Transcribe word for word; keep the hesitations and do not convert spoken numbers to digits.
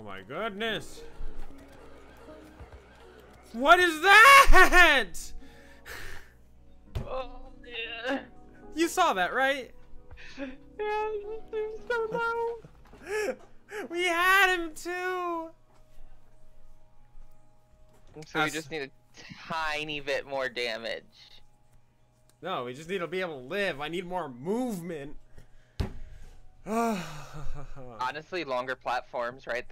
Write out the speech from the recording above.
my goodness. What is that? Oh, yeah. You saw that, right? Yeah, this seems so low. We had him too. So we just need a tiny bit more damage. No, we just need to be able to live. I need more movement. Honestly, longer platforms right